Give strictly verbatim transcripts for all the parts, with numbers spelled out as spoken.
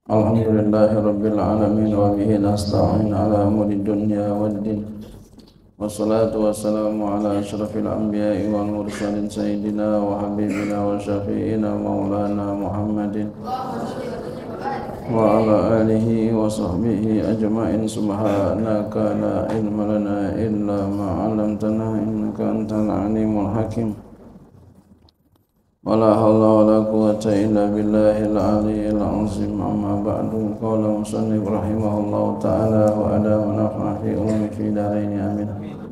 Alhamdulillahi rabbil alamin wa bihi nasta'in ala umuri dunya waddin. Wassalatu wassalamu ala asyrafil anbiya'i wal mursalin sayyidina wa habibina wa syafi'ina maulana Muhammadin wa ala alihi wa sahbihi ajma'in. Subhanaka la ilma lana illa ma 'allamtana innaka antal alimul hakim. Wala haula wala quwwata illa billahil aliyyil azim. Amma ba'du. Qala musannif rahimahullahu ta'ala wa ada wa nafa'a fi ulumi fi darain amin.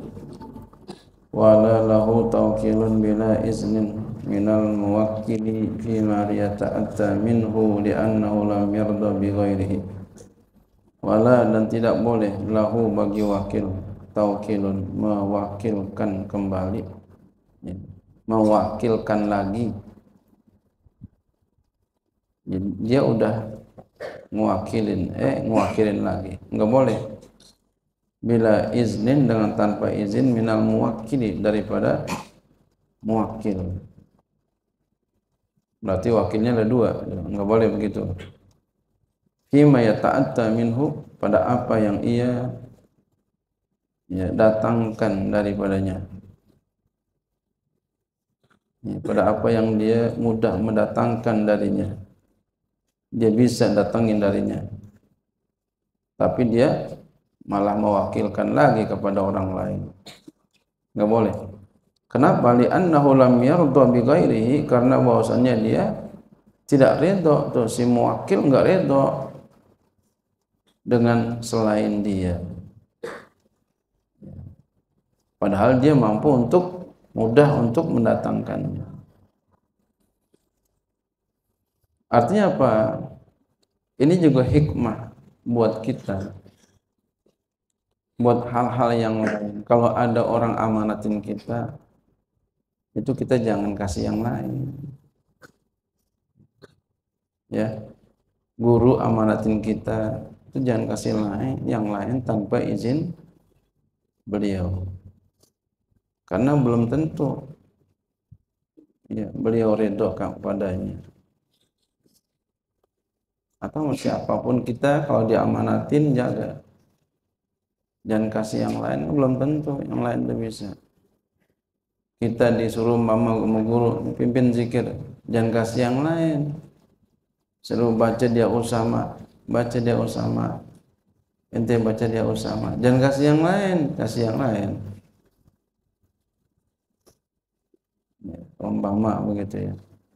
Wa la lahu tawkilun bila iznin minal muwakkili fi ma yata'atta minhu li'annahu lam yarda bi ghairihi. Wala, dan tidak boleh lahu bagi wakil, tawkilun mewakilkan kembali, mewakilkan lagi. Jadi dia udah ngewakilin, eh ngewakilin lagi, nggak boleh. Bila iznin, dengan tanpa izin, minal muwakkili, daripada muwakil. Berarti wakilnya ada dua, nggak boleh begitu. Fima yata'atta minhu, pada apa yang ia ya, datangkan daripadanya. Ya, pada apa yang dia mudah mendatangkan darinya, dia bisa datangin darinya, tapi dia malah mewakilkan lagi kepada orang lain, nggak boleh. Kenapa? Li'annahu lam yarda bi ghairihi, karena bahwasannya dia tidak redha, tuh si muwakil nggak redha dengan selain dia, padahal dia mampu untuk mudah untuk mendatangkannya. Artinya apa? Ini juga hikmah buat kita, buat hal-hal yang lain. Kalau ada orang amanatin kita, itu kita jangan kasih yang lain. Ya, guru amanatin kita, itu jangan kasih lain, yang lain tanpa izin beliau, karena belum tentu ya beliau ridho kepadanya. Atau siapapun kita, kalau diamanatin jaga, jangan kasih yang lain, belum tentu yang lain itu bisa. Kita disuruh mama guru pimpin zikir, jangan kasih yang lain. Suruh baca dia Usama, baca dia Usama, ente baca dia Usama, jangan kasih yang lain, kasih yang lain. Ya, umpama begitu ya.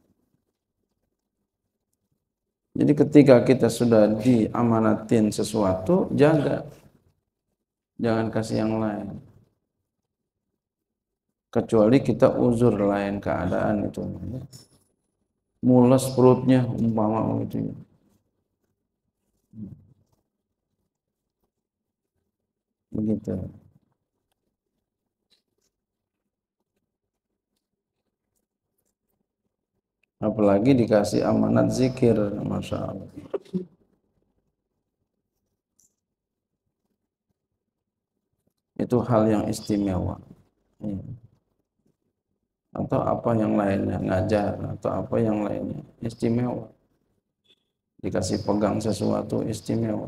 Jadi ketika kita sudah diamanatin sesuatu, jaga, jangan kasih yang lain. Kecuali kita uzur lain keadaan itu, mules perutnya umpama begitu ya. Begitu. Apalagi dikasih amanat zikir, masya Allah. Itu hal yang istimewa. Ya. Atau apa yang lainnya, ngajar atau apa yang lainnya, istimewa. Dikasih pegang sesuatu, istimewa.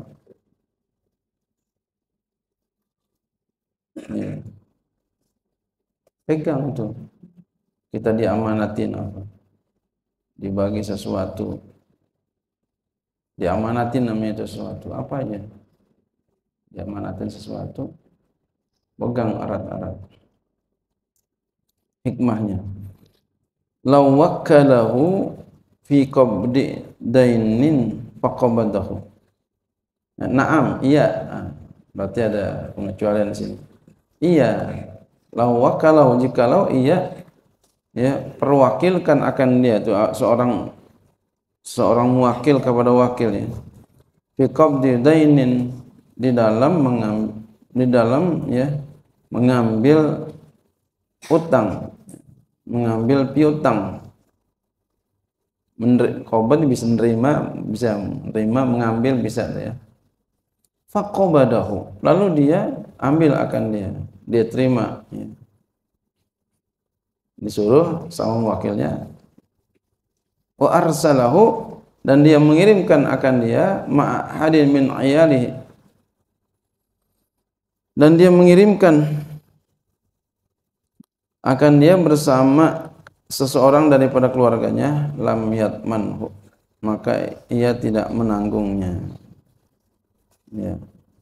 Ya. Pegang tuh. Kita diamanatin apa? Dibagi sesuatu, diamanatin namanya itu sesuatu, apa aja diamanatin sesuatu, pegang erat-erat. Hikmahnya, law wakkalahu fi qabdi dainin faqabadahu. Naam, iya, berarti ada pengecualian di sini. Iya, law wakkalahu, jikalau iya ya perwakilkan akan dia itu seorang seorang wakil kepada wakilnya, fi qabdi dainin, di dalam mengambil, di dalam ya mengambil utang, mengambil piutang. Qabd bisa menerima, bisa menerima, mengambil bisa ya. Faqabadahu, lalu dia ambil akan dia, dia terima ya. Disuruh sama wakilnya, wa arsalahu, dan dia mengirimkan akan dia ma'hadin min ayalihi, dan dia mengirimkan akan dia bersama seseorang daripada keluarganya, lam yatmanhu, maka ia tidak menanggungnya. Ya.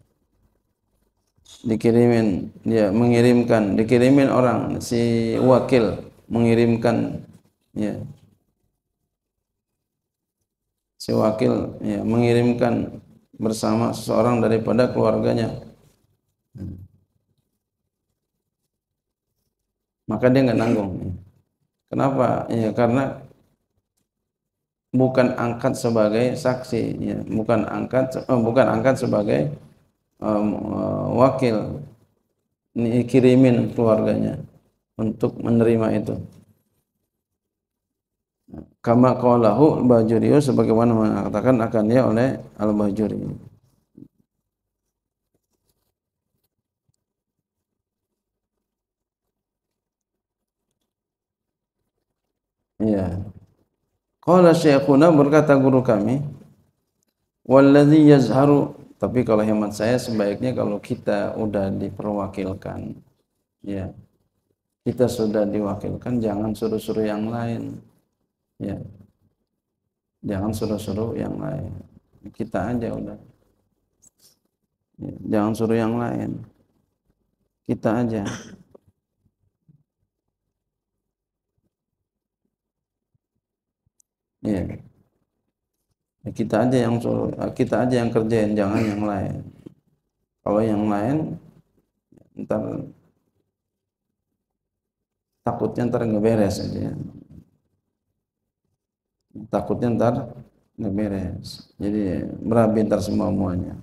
Dikirimin, dia mengirimkan, dikirimin orang, si wakil mengirimkan, ya, si wakil ya, mengirimkan bersama seseorang daripada keluarganya, maka dia nggak nanggung. Kenapa? Ya karena bukan angkat sebagai saksi, ya, bukan angkat, oh, bukan angkat sebagai um, uh, wakil, ini kirimin keluarganya untuk menerima itu. Kama qalahu al-Bajuri, sebagaimana mengatakan akan dia oleh al-Bajuri. Ya. Qala syekhuna, berkata guru kami, walladzi yazharu, tapi kalau hemat saya sebaiknya kalau kita udah diperwakilkan, ya, kita sudah diwakilkan, jangan suruh-suruh yang lain, ya, jangan suruh-suruh yang lain, kita aja udah, ya, jangan suruh yang lain, kita aja. Ya, kita aja yang suruh, kita aja yang kerjain, jangan yang lain. Kalau yang lain ntar takutnya ntar nggak beres aja. Takutnya ntar nggak beres. Jadi berabe ntar semua muanya.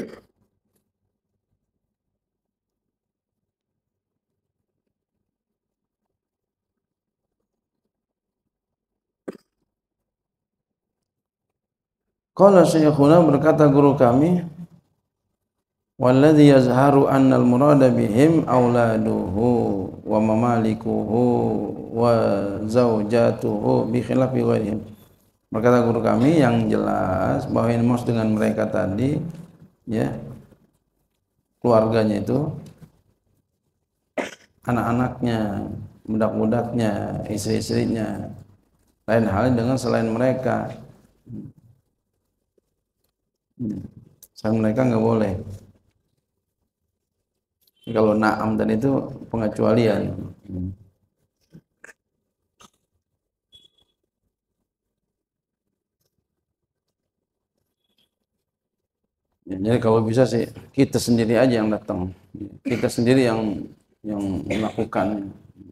Qala syekhuna, berkata guru kami, walladzi yazharu annal murada bihim auladuhu wa mamalikuhu wa zaujatuhu bi khilafi ghairihim. Berkata guru kami, yang jelas bahwa ini maksud dengan mereka tadi, ya, keluarganya itu anak-anaknya, budak-budaknya, istri-istrinya, lain hal dengan selain mereka. Selain mereka nggak boleh. Kalau na'am dan itu pengecualian. Ya, jadi kalau bisa sih kita sendiri aja yang datang, kita sendiri yang yang melakukan.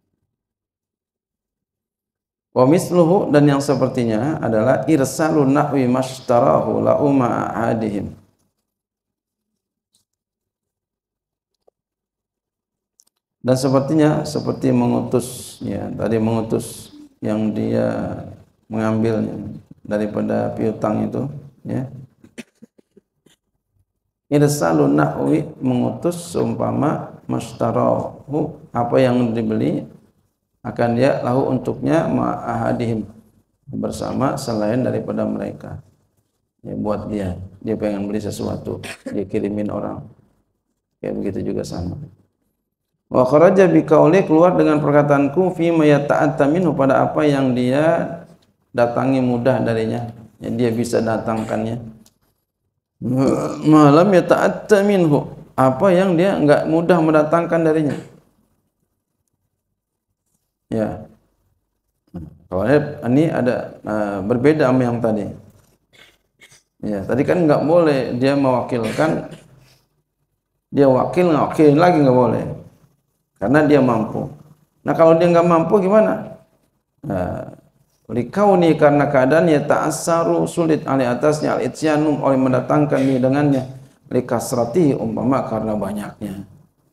Wa misluhu, dan yang sepertinya adalah irsalun nahwi mashtarahu la umma ahadihim. Dan sepertinya seperti mengutus, ya, tadi mengutus yang dia mengambilnya daripada piutang itu, ya. Irsalun nahwi, mengutus seumpama mashtarahu, apa yang dibeli akan dia lahu untuknya ma'ahadihim, bersama selain daripada mereka, ya, buat dia, dia pengen beli sesuatu, dia kirimin orang, kayak begitu juga sama. Wa kharaja bi qauli, keluar dengan perkataanku, fi ma yata'atta minhu, pada apa yang dia datangi mudah darinya, yang dia bisa datangkannya. Malam yata'atta minhu, apa yang dia enggak mudah mendatangkan darinya. Ya, kalau ini ada uh, berbeda sama yang tadi. Ya, tadi kan nggak boleh dia mewakilkan, dia wakil nggak wakilin lagi nggak boleh, karena dia mampu. Nah kalau dia nggak mampu gimana? Nah, likauni, karena keadaan ya ta'assaru, sulit alih atasnya al-ityanum, oleh mendatangkan dia dengannya, likasratihi, umpama karena banyaknya.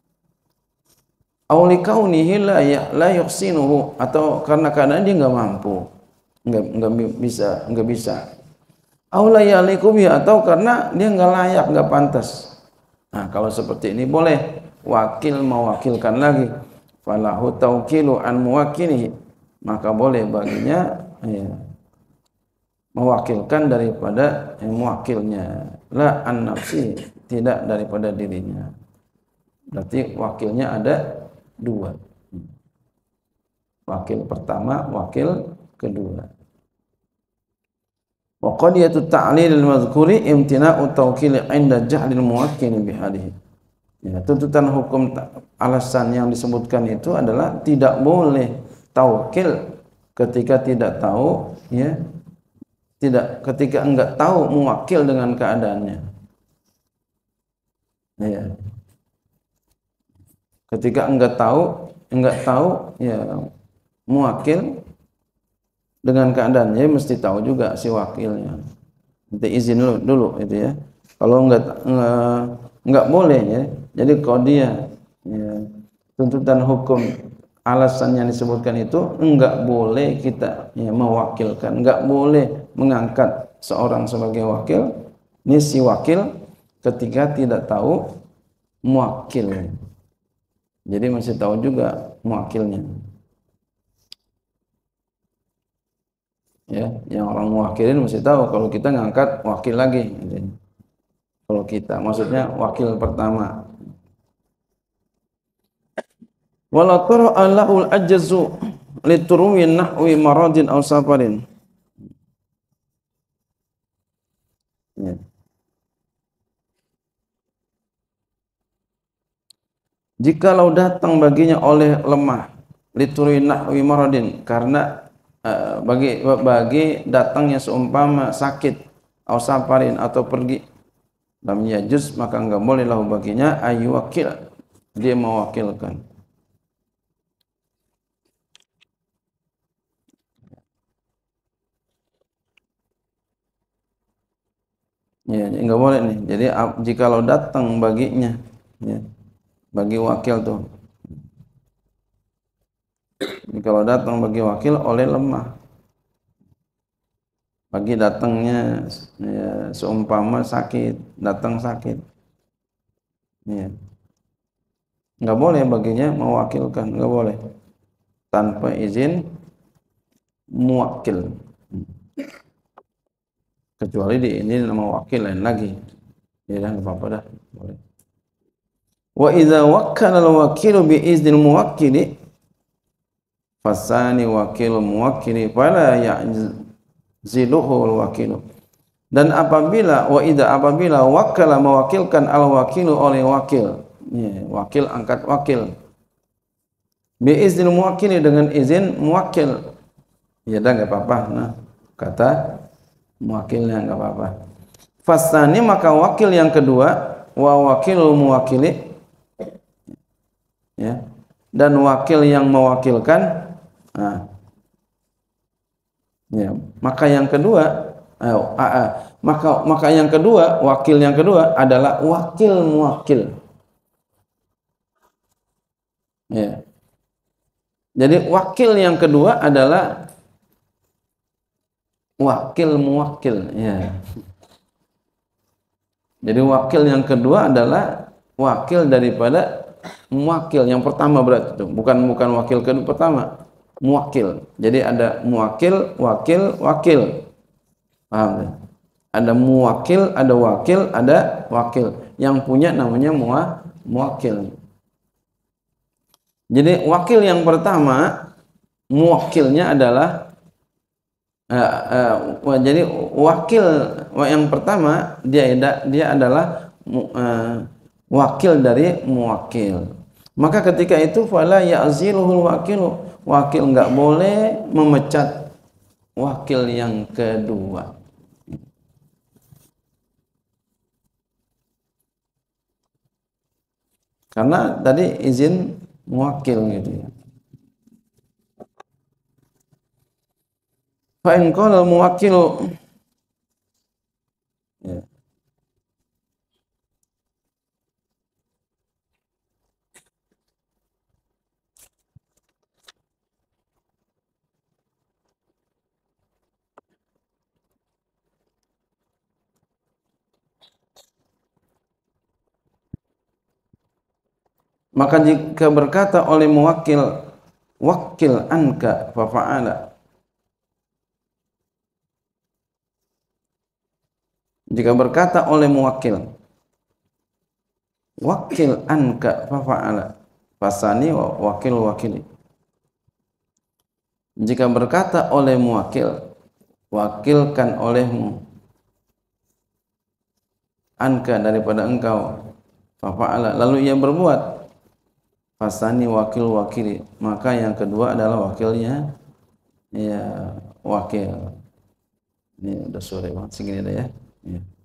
Aulikaunihi la ya la yuhsinuhu, atau karena keadaan dia nggak mampu, nggak nggak bisa nggak bisa. Aula yaliku bi, atau karena dia nggak layak, nggak pantas. Nah kalau seperti ini boleh wakil mewakilkan lagi, falahu taukilu an muwakkilihi, maka boleh baginya, ya, mewakilkan daripada yang mewakilnya, la an nafsi, tidak daripada dirinya. Berarti wakilnya ada dua, wakil pertama, wakil kedua. Wa qadiyatu ta'lil al-madhkuri imtina'u tawkil 'inda jahlil muwakkil bihadihi. Ya, tuntutan hukum alasan yang disebutkan itu adalah tidak boleh taukil ketika tidak tahu, ya, tidak ketika enggak tahu muwakil dengan keadaannya. Ya. Ketika enggak tahu, enggak tahu, ya, muwakil dengan keadaannya, mesti tahu juga si wakilnya. Minta izin dulu, dulu itu ya. Kalau enggak enggak, enggak boleh ya. Jadi qadiyah, ya, tuntutan hukum alasan yang disebutkan itu enggak boleh kita, ya, mewakilkan, enggak boleh mengangkat seorang sebagai wakil. Ini si wakil ketika tidak tahu muwakil. Jadi masih tahu juga muwakilnya. Ya, yang orang mewakilin mesti tahu kalau kita ngangkat wakil lagi. Gitu. Kalau kita, maksudnya wakil pertama. Wala tara lahul ajzu liturwi nahwi maradin aw safarin. Ya. Jikalau datang baginya oleh lemah liturwi nahwi maradin, karena uh, bagi bagi datangnya seumpama sakit aw safarin atau pergi, lam yajuz, maka enggak boleh lahu baginya ayu wakil, dia mewakilkan. Ya, enggak boleh nih. Jadi jikalau datang baginya, ya, bagi wakil tuh, jikalau datang bagi wakil oleh lemah, bagi datangnya, ya, seumpama sakit, datang sakit, ya, enggak boleh baginya mewakilkan, enggak boleh tanpa izin muwakil. Kecuali di ini nama wakil lain lagi, ya, enggak apa-apa dah, boleh. Wa idza wakkala al-wakilu bi iznil muwakkili fasani wakil muwakkili fala ya'ziluhu al-wakilu. Dan apabila wa idza apabila wakala mewakilkan al-wakilu oleh wakil, ya, wakil angkat wakil, bi iznil muwakkili, dengan izin muwakkil, ya dah enggak apa-apa. Nah, kata muwakilnya enggak apa-apa. Fasani, maka wakil yang kedua, wa wakilul muwakkili, ya, dan wakil yang mewakilkan, nah, ya, maka yang kedua, eh, ah, ah, maka maka yang kedua, wakil yang kedua adalah wakil muwakil. Ya. Jadi wakil yang kedua adalah wakil muwakil, ya. Jadi wakil yang kedua adalah wakil daripada muwakil yang pertama, berarti itu bukan bukan wakil kedua, pertama muwakil. Jadi ada muwakil, wakil, wakil. Paham ya? Ada muwakil, ada wakil, ada wakil. Yang punya namanya muwa, muwakil. Jadi wakil yang pertama, muwakilnya adalah Uh, uh, jadi wakil yang pertama dia dia adalah uh, wakil dari muwakil. Maka ketika itu fala ya'ziluhul wakilu, wakil enggak boleh memecat wakil yang kedua. Karena tadi izin muwakil gitu ya. Fa in qala al-muwakkilu, ya, maka jika berkata oleh muwakil, wakil anka fa fa'ala, Jika berkata oleh muwakil, wakil anka fafa'ala, fasani wakil wakili. Jika berkata oleh muwakil, wakilkan olehmu, anka daripada engkau, fafa'ala lalu ia berbuat, fasani wakil wakili, maka yang kedua adalah wakilnya, ya wakil. Ini udah sore banget segini dah ya. Ya.